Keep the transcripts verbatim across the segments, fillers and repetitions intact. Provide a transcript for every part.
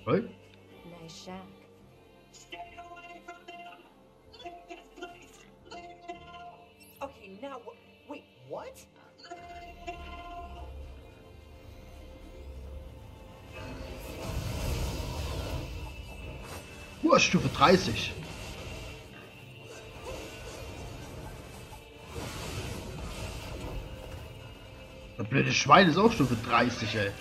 Hey? Nice shack. Okay, now what? Wait, what? Uh, Stufe dreißig. Das blöde Schwein ist auch Stufe dreißig, ey.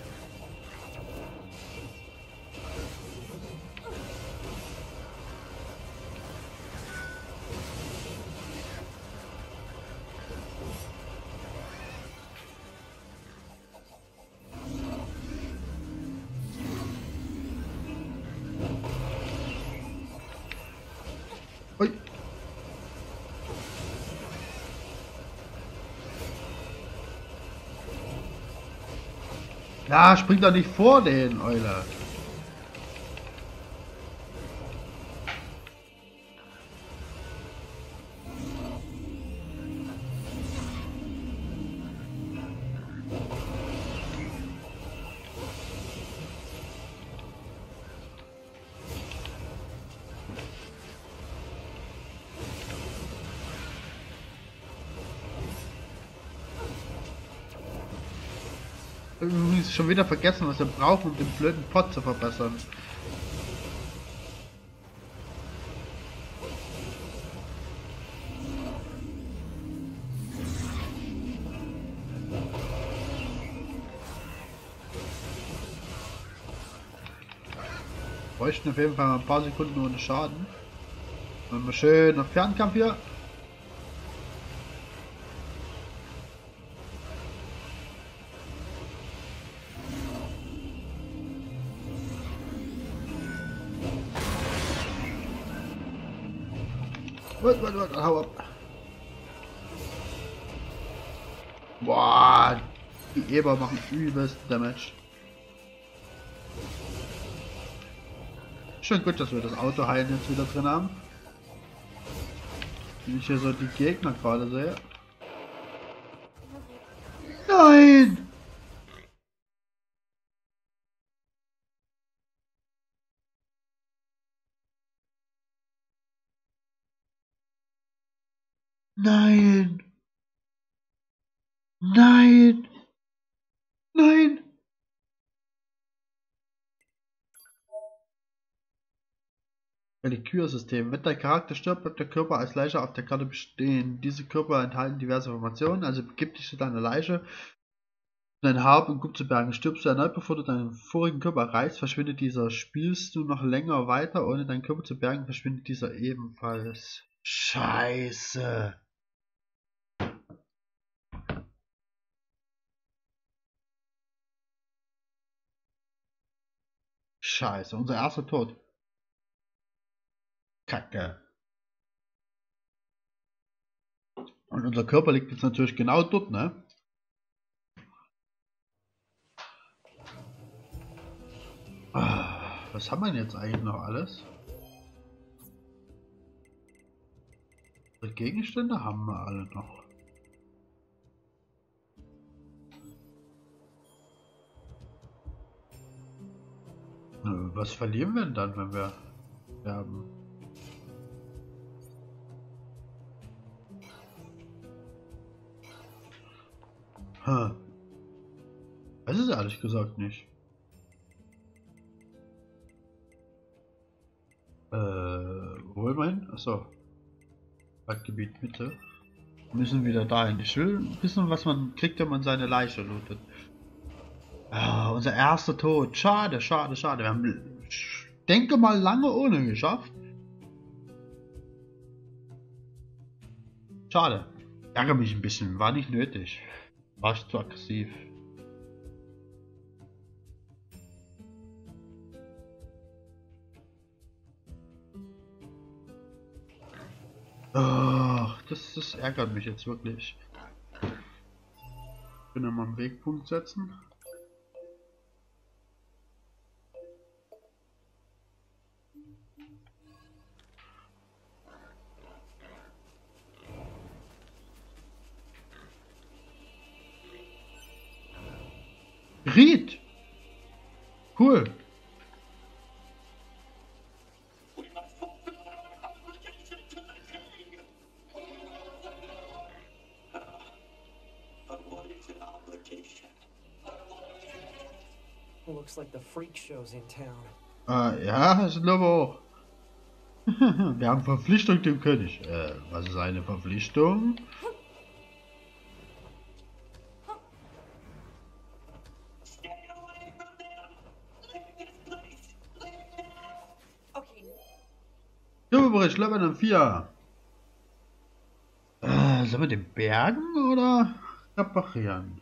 Ui. Ja, spring doch nicht vor den, Euler. Übrigens schon wieder vergessen, was wir brauchen, um den blöden Pot zu verbessern. Wir bräuchten auf jeden Fall mal ein paar Sekunden ohne Schaden. Und mal schön auf Fernkampf hier. Warte, warte, warte, hau ab. Boah, die Eber machen übelst Damage. Schon gut, dass wir das Auto heilen jetzt wieder drin haben. Wenn ich hier so die Gegner gerade sehe. Nein! Nein! Nein! Nein! Reliquiersystem. Wenn dein Charakter stirbt, bleibt der Körper als Leiche auf der Karte bestehen. Diese Körper enthalten diverse Informationen, also begib dich zu deiner Leiche, dein Hab und Gut zu bergen. Stirbst du erneut, bevor du deinen vorigen Körper erreichst, verschwindet dieser. Spielst du noch länger weiter, ohne deinen Körper zu bergen, verschwindet dieser ebenfalls. Scheiße. Scheiße, unser erster Tod. Kacke. Und unser Körper liegt jetzt natürlich genau dort, ne? Ah, was haben wir denn jetzt eigentlich noch alles? Die Gegenstände haben wir alle noch. Nö, was verlieren wir denn dann, wenn wir sterben? Hm. Weiß es ehrlich gesagt nicht. Äh, wo will mein? Achso. Waldgebiet Mitte. Wir müssen wieder dahin. Ich will wissen, was man kriegt, wenn man seine Leiche lootet. Ah, unser erster Tod. Schade, schade, schade. Wir haben, ich denke mal, lange ohne geschafft. Schade. Ärgere mich ein bisschen. War nicht nötig. War ich zu aggressiv. Ach, das, das ärgert mich jetzt wirklich. Ich will mal einen Wegpunkt setzen. Ried! Cool! Looks like the freak show's in town. Äh, ja, das sind aber auch. Wir haben Verpflichtung dem König. Äh, was ist eine Verpflichtung? Okay, Überbericht, Level vier. Äh, sollen wir den Bergen oder reparieren?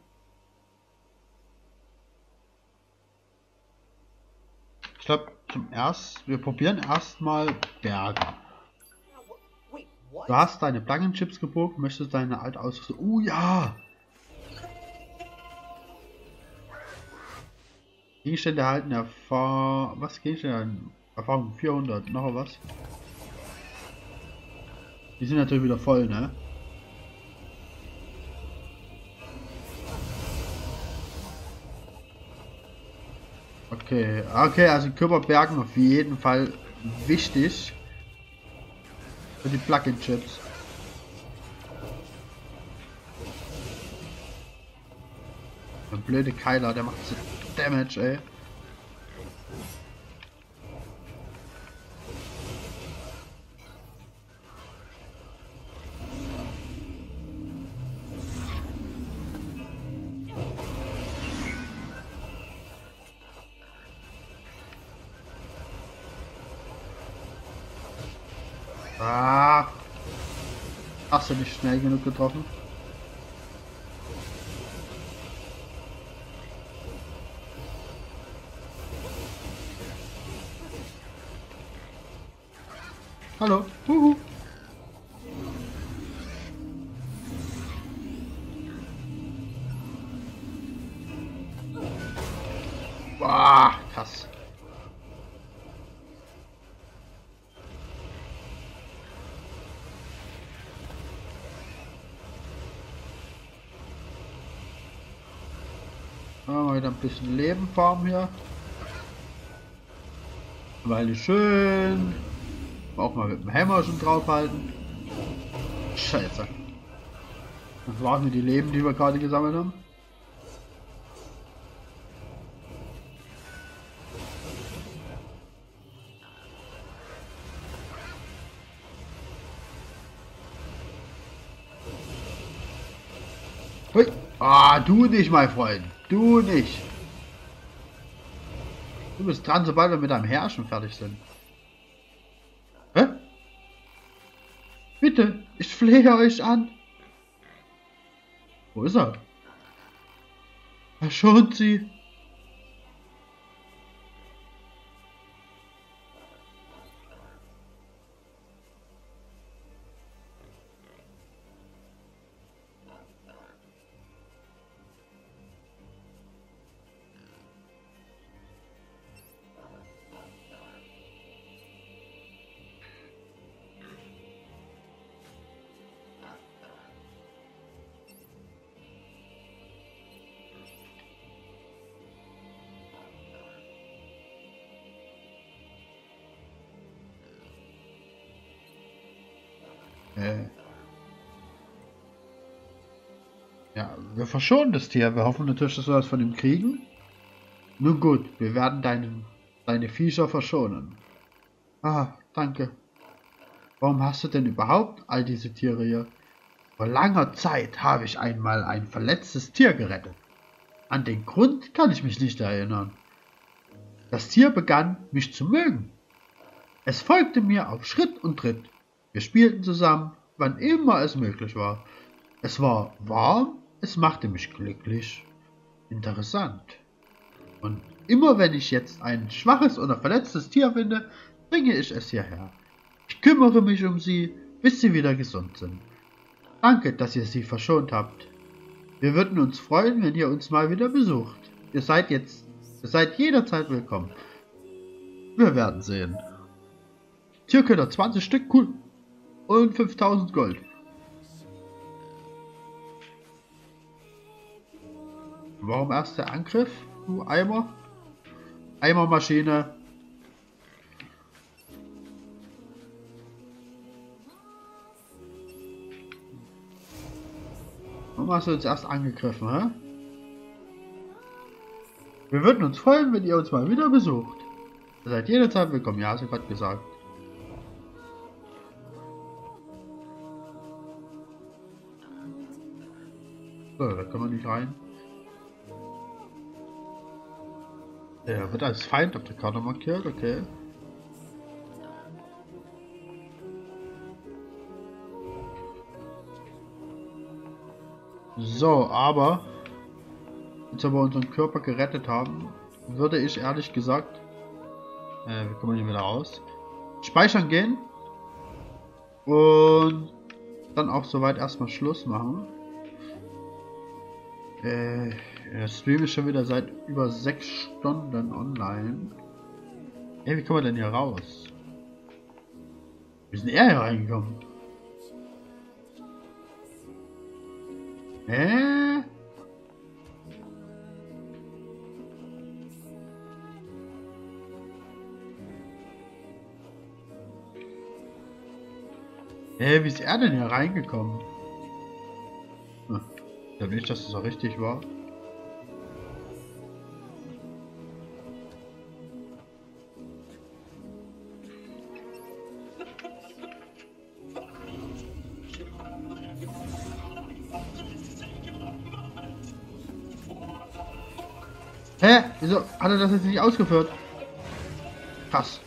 Ich glaube, zum ersten, wir probieren erstmal Bergen. now what? Wait, what? Du hast deine Plugin-Chips gebucht, möchtest deine alte Ausrüstung. Oh ja! Gegenstände erhalten Erfahrung. Was Gegenstände? Erfahrung vierhundert, noch was? Die sind natürlich wieder voll, ne? Okay, okay, also Körperbergen auf jeden Fall wichtig für die Plugin-Chips. Der blöde Keiler, der macht so Damage, ey. Ah, hast du nicht schnell genug getroffen? Hallo. Huhu. Boah, krass. Mal wieder ein bisschen Leben farmen hier. Weil schön. Auch mal mit dem Hammer schon draufhalten. Scheiße. Das waren nur die Leben, die wir gerade gesammelt haben. Hui. Ah, du nicht, mein Freund. Du nicht. Du bist dran, sobald wir mit deinem Herrschen fertig sind. Hä? Bitte, ich flehe euch an. Wo ist er? Verschont sie. Äh. Ja, wir verschonen das Tier. Wir hoffen natürlich, dass wir was von ihm kriegen. Nun gut, wir werden deinen, deine Viecher verschonen. Ah, danke. Warum hast du denn überhaupt all diese Tiere hier? Vor langer Zeit habe ich einmal ein verletztes Tier gerettet. An den Grund kann ich mich nicht erinnern. Das Tier begann, mich zu mögen. Es folgte mir auf Schritt und Tritt. Wir spielten zusammen, wann immer es möglich war. Es war warm, es machte mich glücklich. Interessant. Und immer wenn ich jetzt ein schwaches oder verletztes Tier finde, bringe ich es hierher. Ich kümmere mich um sie, bis sie wieder gesund sind. Danke, dass ihr sie verschont habt. Wir würden uns freuen, wenn ihr uns mal wieder besucht. Ihr seid jetzt, ihr seid jederzeit willkommen. Wir werden sehen. Tierköder zwanzig Stück, cool. Und fünftausend Gold. Warum erst der Angriff, du Eimer? Eimermaschine. Warum hast du uns erst angegriffen, hä? Wir würden uns freuen, wenn ihr uns mal wieder besucht. Ihr seid jederzeit willkommen, ja, sie hat gesagt. So, da können wir nicht rein. Der wird als Feind auf der Karte markiert, okay. So, aber jetzt wir unseren Körper gerettet haben, würde ich ehrlich gesagt, äh, wir kommen hier wieder raus, speichern gehen und dann auch soweit erstmal Schluss machen. Äh, der Stream ist schon wieder seit über sechs Stunden online. Ey, wie kommen wir denn hier raus? Wie sind er hier reingekommen? Hä? Hä, wie ist er denn hier reingekommen? Hm. Ich glaube nicht, dass das auch richtig war. Hä? Wieso hat er das jetzt nicht ausgeführt? Krass.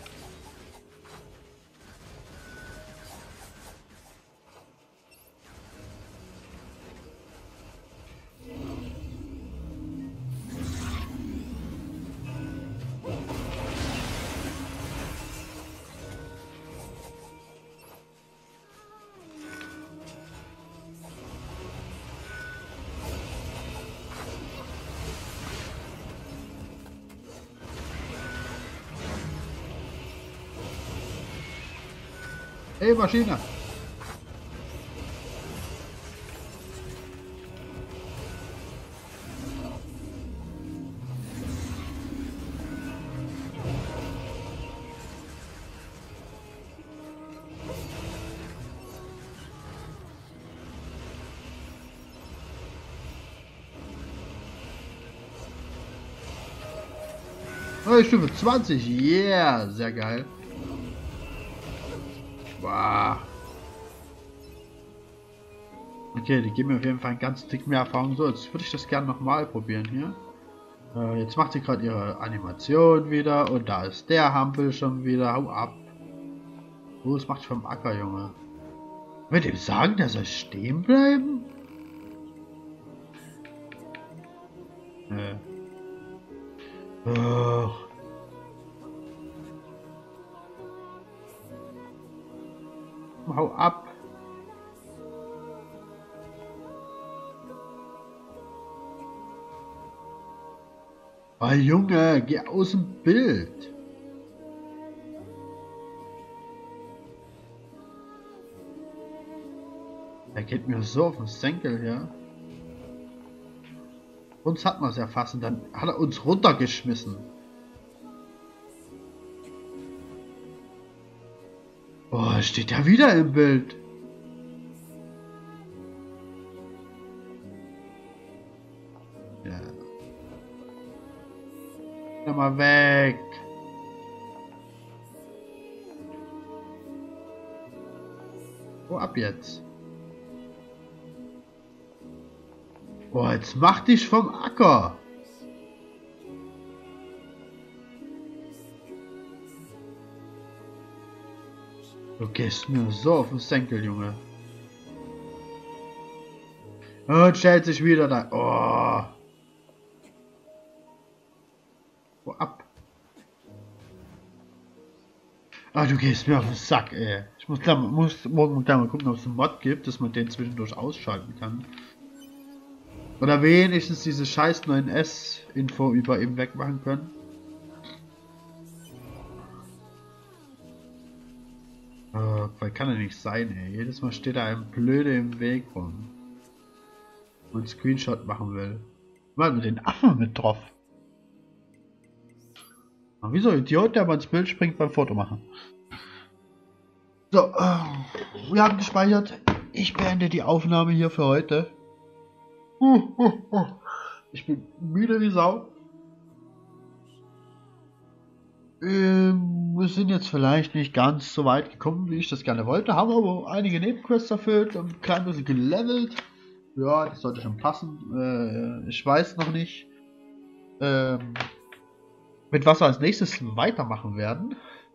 Hey, Maschine! Neue Stufe zwanzig, yeah, sehr geil. Wow. Okay, die geben mir auf jeden Fall einen ganzen Tick mehr Erfahrung. So, jetzt würde ich das gerne nochmal probieren hier. Äh, jetzt macht sie gerade ihre Animation wieder und da ist der Hampel schon wieder. Hau ab. Oh, das macht vom Acker, Junge. Mit dem sagen, der soll stehen bleiben? Äh. Oh. Hau ab. Oh Junge, geh aus dem Bild. Er geht mir so auf den Senkel, ja. Uns hat man es erfasst und dann hat er uns runtergeschmissen. Oh, steht ja wieder im Bild. Ja. Geh mal weg. Wo ab jetzt? Boah, jetzt mach dich vom Acker. Du gehst mir so auf den Senkel, Junge. Und stellt sich wieder da. Oh. Wo ab? Ah, du gehst mir auf den Sack, ey. Ich muss, klar, muss morgen gleich mal gucken, ob es einen Mod gibt, dass man den zwischendurch ausschalten kann. Oder wenigstens diese scheiß neun S Info über ihm wegmachen können. Oh, weil kann er nicht sein, ey. Jedes Mal steht da ein Blöde im Weg rum. Und einen Screenshot machen will. Mal mit den Affen mit drauf. Aber wieso Idiot, der mal ins Bild springt beim Foto machen. So, äh, wir haben gespeichert. Ich beende die Aufnahme hier für heute. Uh, uh, uh. Ich bin müde wie Sau. Ähm, wir sind jetzt vielleicht nicht ganz so weit gekommen, wie ich das gerne wollte, haben aber einige Nebenquests erfüllt und ein klein bisschen gelevelt. Ja, das sollte schon passen. Äh, ich weiß noch nicht, ähm, mit was wir als nächstes weitermachen werden.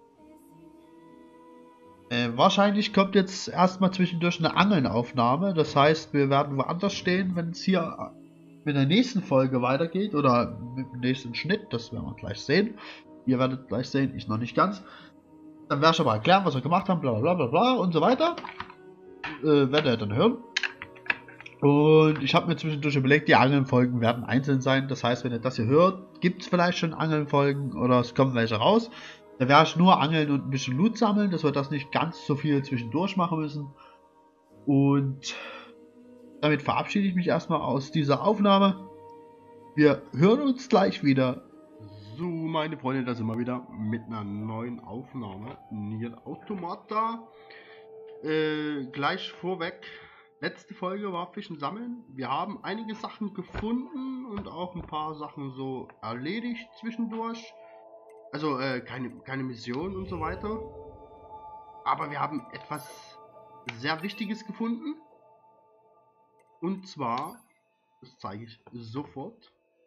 Äh, wahrscheinlich kommt jetzt erstmal zwischendurch eine Angelnaufnahme. Das heißt, wir werden woanders stehen, wenn es hier mit der nächsten Folge weitergeht oder mit dem nächsten Schnitt. Das werden wir gleich sehen. Ihr werdet gleich sehen, ich noch nicht ganz. Dann werde ich aber erklären, was wir gemacht haben, bla bla bla bla und so weiter. Äh, werdet ihr dann hören. Und ich habe mir zwischendurch überlegt, die Angelnfolgen werden einzeln sein. Das heißt, wenn ihr das hier hört, gibt es vielleicht schon Angelnfolgen oder es kommen welche raus. Da werde ich nur angeln und ein bisschen Loot sammeln, dass wir das nicht ganz so viel zwischendurch machen müssen. Und damit verabschiede ich mich erstmal aus dieser Aufnahme. Wir hören uns gleich wieder. So, meine Freunde, da sind wir wieder mit einer neuen Aufnahme. Nier Automata. Äh, gleich vorweg. Letzte Folge war Fischen sammeln. Wir haben einige Sachen gefunden und auch ein paar Sachen so erledigt zwischendurch. Also äh, keine, keine Mission und so weiter. Aber wir haben etwas sehr Wichtiges gefunden. Und zwar, das zeige ich sofort.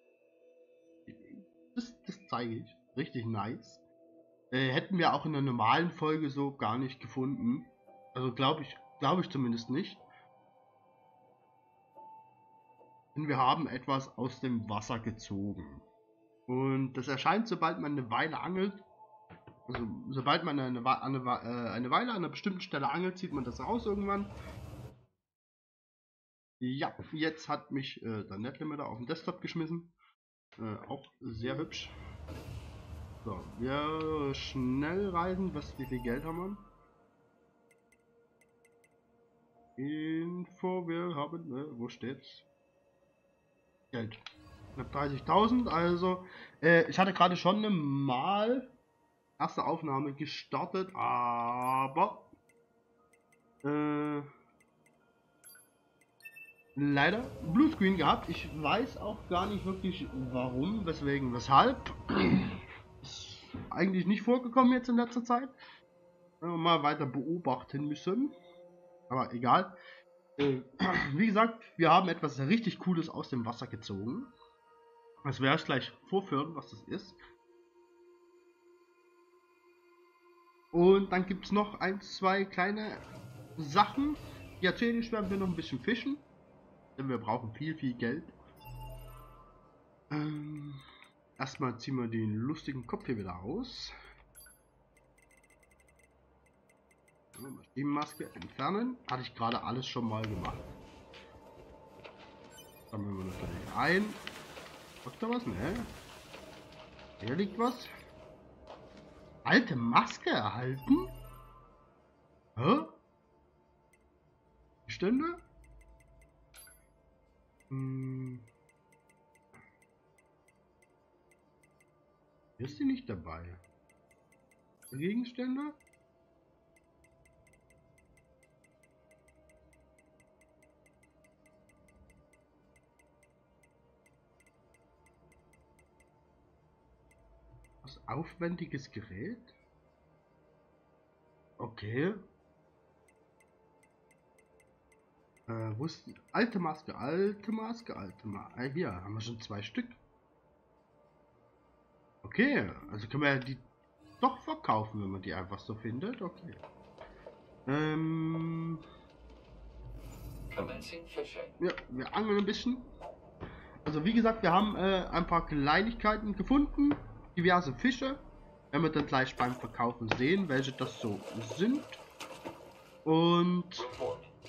Das, das zeige ich. Richtig nice. Äh, hätten wir auch in der normalen Folge so gar nicht gefunden. Also glaube ich, glaube ich zumindest nicht. Denn wir haben etwas aus dem Wasser gezogen. Und das erscheint, sobald man eine Weile angelt. Also sobald man eine, eine, eine, eine Weile an einer bestimmten Stelle angelt, zieht man das raus irgendwann. Ja, jetzt hat mich äh, der Netlimiter auf den Desktop geschmissen. Äh, auch sehr hübsch. So, wir schnell reisen. Was, wie viel Geld haben wir? Info, wir haben, äh, wo steht's? Geld. Knapp dreißigtausend, also, äh, ich hatte gerade schon mal erste Aufnahme gestartet, aber, äh, leider Bluescreen gehabt. Ich weiß auch gar nicht wirklich warum, weswegen, weshalb. Ist eigentlich nicht vorgekommen jetzt in letzter Zeit. Mal weiter beobachten müssen. Aber egal. Äh, wie gesagt, wir haben etwas richtig Cooles aus dem Wasser gezogen. Das werde ich gleich vorführen, was das ist. Und dann gibt es noch ein, zwei kleine Sachen. Die erzähle ich, werden wir noch ein bisschen fischen. Denn wir brauchen viel, viel Geld. Ähm, erstmal ziehen wir den lustigen Kopf hier wieder aus. Die Maske entfernen. Hatte ich gerade alles schon mal gemacht. Sammeln wir natürlich ein. Ist da was? Ne? Hier liegt was. Alte Maske erhalten? Hä? Bestände? Hm. Hier ist die nicht dabei. Gegenstände? Was aufwendiges Gerät? Okay. Äh, wo ist die alte Maske? Alte Maske, alte Maske. Ah, hier haben wir schon zwei Stück. Okay, also können wir die doch verkaufen, wenn man die einfach so findet. Okay. Ähm. Ja, wir angeln ein bisschen. Also wie gesagt, wir haben äh, ein paar Kleinigkeiten gefunden. Diverse Fische. Werden wir dann gleich beim Verkaufen sehen, welche das so sind. Und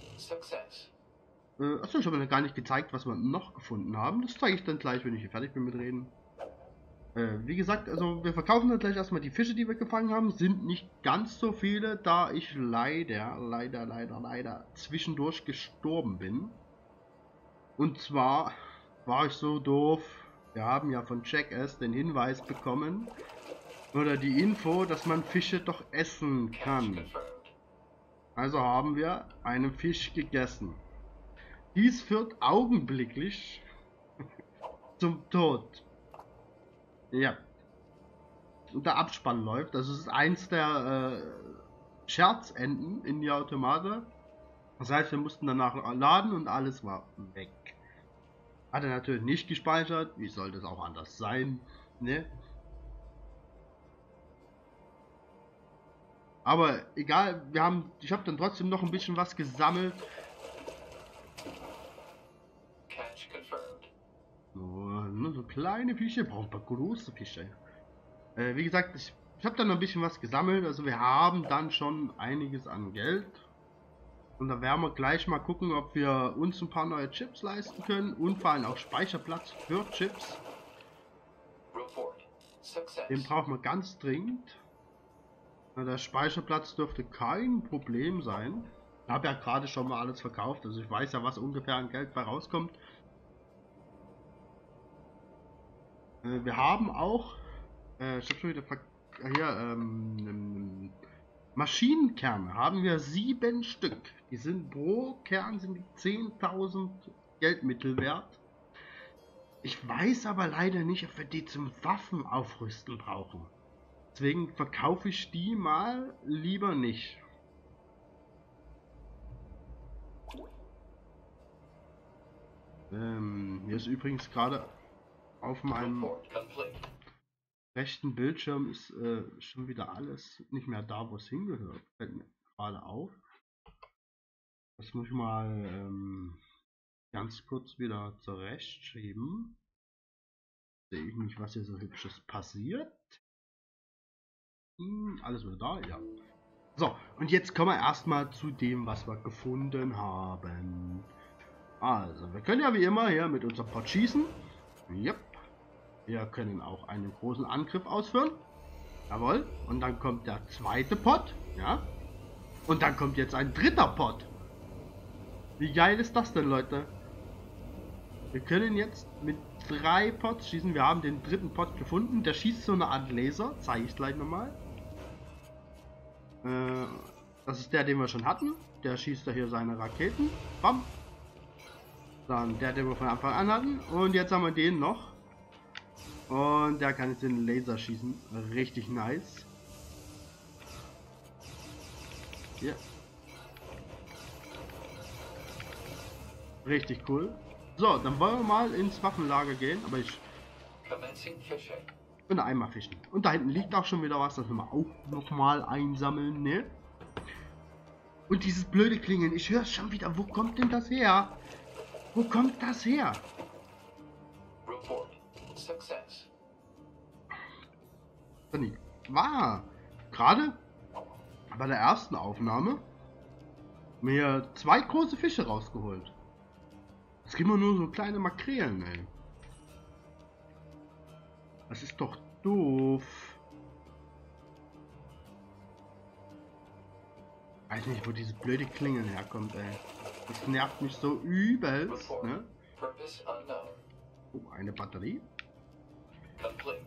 äh, achso, ich habe mir gar nicht gezeigt, was wir noch gefunden haben. Das zeige ich dann gleich, wenn ich hier fertig bin mit reden. Äh, wie gesagt, also wir verkaufen dann gleich erstmal die Fische, die wir gefangen haben. Sind nicht ganz so viele, da ich leider, leider, leider, leider zwischendurch gestorben bin. Und zwar war ich so doof. Wir haben ja von Jackass den Hinweis bekommen. Oder die Info, dass man Fische doch essen kann. Also haben wir einen Fisch gegessen. Dies führt augenblicklich zum Tod. Ja. und der Abspann läuft. Das ist eins der äh, Scherzenden in die Automate. Das heißt, wir mussten danach laden und alles war weg. Hat er natürlich nicht gespeichert. Wie soll das auch anders sein? Ne? Aber egal, wir haben, ich habe dann trotzdem noch ein bisschen was gesammelt. Oh, nur so kleine Fische, braucht man große Fische. Äh, wie gesagt, ich, ich habe dann noch ein bisschen was gesammelt. Also wir haben dann schon einiges an Geld. Und da werden wir gleich mal gucken, ob wir uns ein paar neue Chips leisten können und vor allem auch Speicherplatz für Chips. Den brauchen wir ganz dringend. Na, der Speicherplatz dürfte kein Problem sein. Ich habe ja gerade schon mal alles verkauft, also ich weiß ja, was ungefähr an Geld bei rauskommt. Äh, wir haben auch, äh, ich habe schon wieder ver hier, ähm, Maschinenkerne haben wir sieben Stück. Die sind pro Kern sind die zehntausend Geldmittel wert. Ich weiß aber leider nicht, ob wir die zum Waffenaufrüsten brauchen. Deswegen verkaufe ich die mal lieber nicht. Ähm, hier ist übrigens gerade auf meinem rechten Bildschirm ist äh, schon wieder alles nicht mehr da, wo es hingehört. Fällt mir gerade auf. Das muss ich mal ähm, ganz kurz wieder zurechtschieben. Sehe ich nicht, was hier so hübsches passiert. Hm, alles wieder da, ja. So, und jetzt kommen wir erstmal zu dem, was wir gefunden haben. Also, wir können ja wie immer hier mit unserem Pot schießen. Yep. Wir können auch einen großen Angriff ausführen. Jawohl. Und dann kommt der zweite Pot. Ja. Und dann kommt jetzt ein dritter Pot. Wie geil ist das denn, Leute? Wir können jetzt mit drei Pots schießen. Wir haben den dritten Pot gefunden. Der schießt so eine Art Laser. Zeige ich gleich nochmal. Äh, das ist der, den wir schon hatten. Der schießt da hier seine Raketen. Bam. Dann der, den wir von Anfang an hatten. Und jetzt haben wir den noch. Und der kann jetzt den Laser schießen. Richtig nice. Ja. Richtig cool. So, dann wollen wir mal ins Waffenlager gehen. Aber ich bin einmal fischen. Und da hinten liegt auch schon wieder was. Das wir auch noch mal einsammeln. Ne? Und dieses blöde Klingeln. Ich höre es schon wieder. Wo kommt denn das her? Wo kommt das her? Success. War gerade bei der ersten Aufnahme mir zwei große Fische rausgeholt. Es gibt immer nur so kleine Makrelen, ey. Das ist doch doof. Ich weiß nicht, wo diese blöde Klingeln herkommt, ey. Das nervt mich so übelst, ne? Oh, eine Batterie. Complete.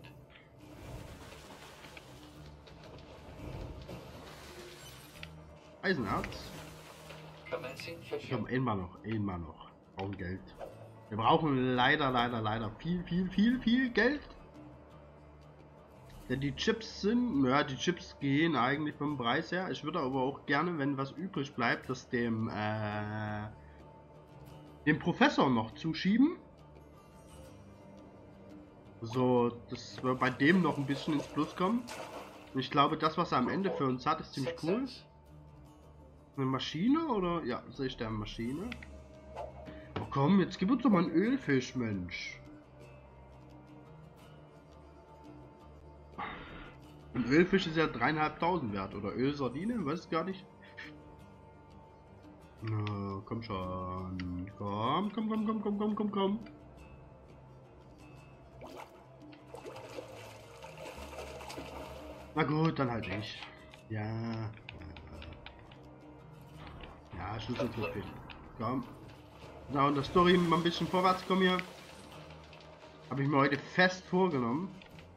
Eisenerz. Commencing Ich fishing. habe einmal noch, einmal noch. Wir brauchen Geld. Wir brauchen leider, leider, leider viel, viel, viel, viel Geld. Denn die Chips sind, ja, die Chips gehen eigentlich vom Preis her. Ich würde aber auch gerne, wenn was übrig bleibt, das dem, äh, dem Professor noch zuschieben. So, dass wir bei dem noch ein bisschen ins Plus kommen. Und ich glaube, das, was er am Ende für uns hat, ist ziemlich cool. Eine Maschine oder? Ja, sehe ich da eine Maschine. Oh komm, jetzt gib uns doch mal einen Ölfisch, Mensch. Ein Ölfisch ist ja dreieinhalbtausend wert. Oder Ölsardine, weiß ich gar nicht. Na, komm schon. Komm, komm, komm, komm, komm, komm, komm, komm. Na gut, dann halt ich. Ja. Ja, Schlüssel für Fisch. Komm. Na, und der Story mal ein bisschen vorwärts kommen hier. Habe ich mir heute fest vorgenommen.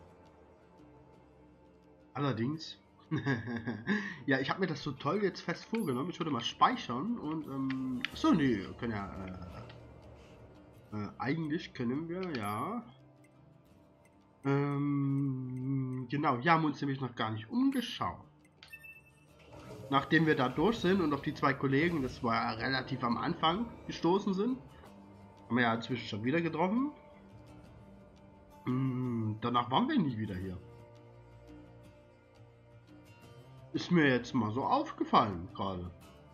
Allerdings. Ja, ich habe mir das so toll jetzt fest vorgenommen. Ich würde mal speichern und ähm. So, nee, wir können ja. Äh, äh, eigentlich können wir ja. Ähm, genau, hier haben wir uns nämlich noch gar nicht umgeschaut. Nachdem wir da durch sind und auf die zwei Kollegen, das war ja relativ am Anfang, gestoßen sind, haben wir ja inzwischen schon wieder getroffen. Hm, danach waren wir nie wieder hier. Ist mir jetzt mal so aufgefallen gerade.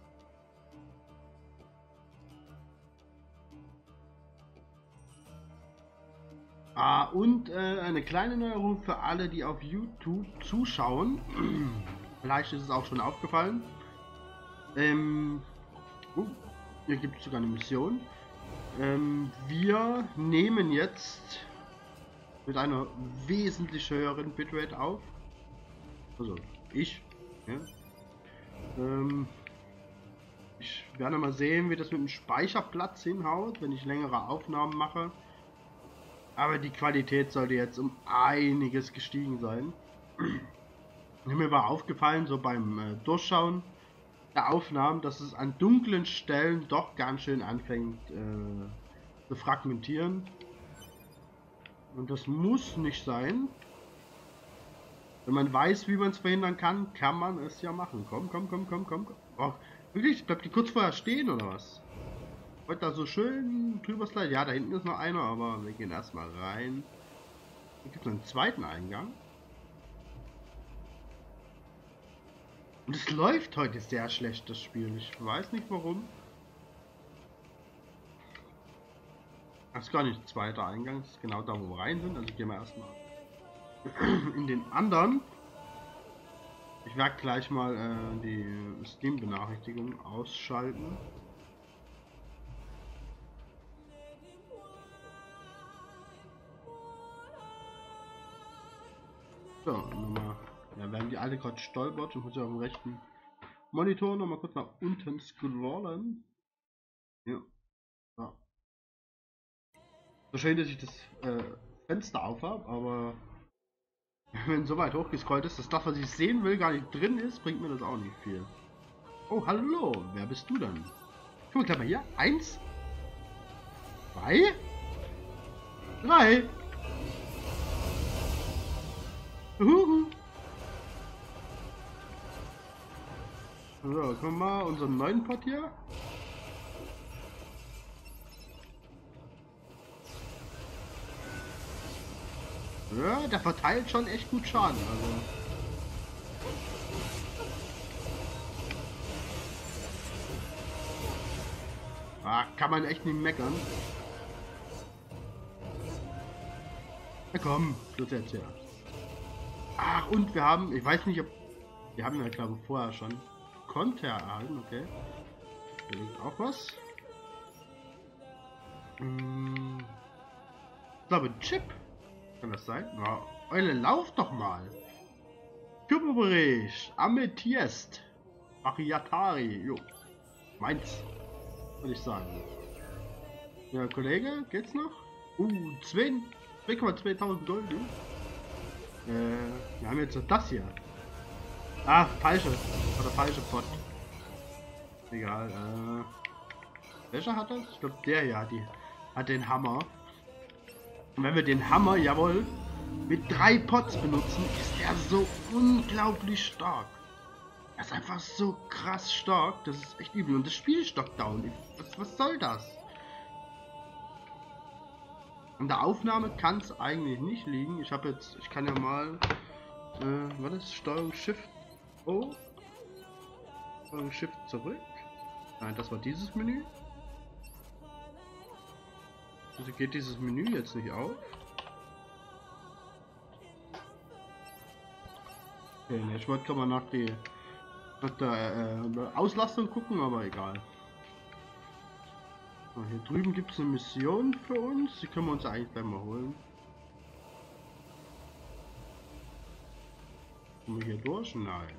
Ah, und äh, eine kleine Neuerung für alle, die auf YouTube zuschauen. Vielleicht ist es auch schon aufgefallen. Ähm, oh, hier gibt es sogar eine Mission. Ähm, wir nehmen jetzt mit einer wesentlich höheren Bitrate auf. Also ich. Ja. Ähm, ich werde mal sehen, wie das mit dem Speicherplatz hinhaut, wenn ich längere Aufnahmen mache. Aber die Qualität sollte jetzt um einiges gestiegen sein. Mir war aufgefallen, so beim äh, Durchschauen der Aufnahmen, dass es an dunklen Stellen doch ganz schön anfängt äh, zu fragmentieren. Und das muss nicht sein. Wenn man weiß, wie man es verhindern kann, kann man es ja machen. Komm, komm, komm, komm, komm. Oh, wirklich? Bleibt die kurz vorher stehen oder was? Wollt da so schön drüber sliden? Ja, da hinten ist noch einer, aber wir gehen erstmal rein. Hier gibt es einen zweiten Eingang. Und es läuft heute sehr schlecht, das Spiel. Ich weiß nicht warum. Das ist gar nicht der zweite Eingang, das ist genau da, wo wir rein sind. Also gehen wir erstmal in den anderen. Ich werde gleich mal äh, die Steam-Benachrichtigung ausschalten. So, nochmal. Ja, während die alle gerade stolpert, und muss ja auf dem rechten Monitor nochmal kurz nach unten scrollen. Ja. Ja. So schön, dass ich das äh, Fenster auf habe, aber wenn so weit hochgescrollt ist, dass das, was ich sehen will, gar nicht drin ist, bringt mir das auch nicht viel. Oh, hallo, wer bist du denn? Guck mal, gleich mal hier. Eins. Zwei. Drei. Uhuhu. So, guck mal, unseren neuen Pot hier. Ja, der verteilt schon echt gut Schaden. Also. Ah, kann man echt nicht meckern. Na komm, Schluss jetzt ja. Ach, und wir haben, ich weiß nicht, ob wir haben ja, glaube ich, vorher schon Konter erhalten, okay. Hier liegt auch was. Hm. Ich glaube, Chip. Kann das sein? Na, Eule, lauf doch mal. Kürberisch, Amethyst, Achiatari, jo. Meins, würde ich sagen. Ja, Kollege, geht's noch? Uh, zwei Komma zweitausend Gold, ne? Äh, wir haben jetzt das hier. Ah, falsche. Oder falsche Pot. Egal, äh. Welcher hat das? Ich glaube, der hier hat, die, hat den Hammer. Und wenn wir den Hammer, jawohl, mit drei Pots benutzen, ist er so unglaublich stark. Er ist einfach so krass stark, das ist echt übel. Und das Spiel stockt down. Was, was soll das? An der Aufnahme kann es eigentlich nicht liegen. Ich habe jetzt, ich kann ja mal, äh, was ist Steuerung Shift O? Steuerung Shift zurück. Nein, das war dieses Menü. Also geht dieses Menü jetzt nicht auf. Okay, ne, ich wollte gerade mal nach, die, nach der äh, Auslastung gucken, aber egal. So, hier drüben gibt es eine Mission für uns. Die können wir uns eigentlich gleich mal holen. Kommen wir hier durch? Nein.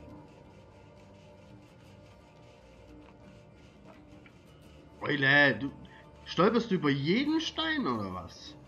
Eule, du stolperst du über jeden Stein oder was?